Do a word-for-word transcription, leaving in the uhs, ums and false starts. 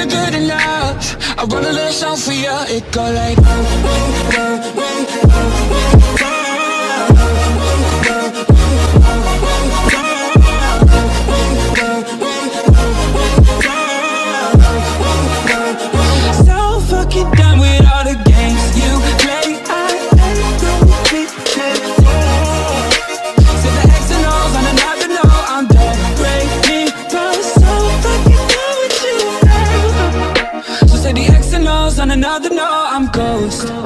never good enough. I wrote a little song for you. It go like so fucking done with all the games you play. I ain't gonna be there. Said the X and O's on another note. I'm done breaking, but so fucking done with you, babe. So say the X and O's on another note. I'm ghost.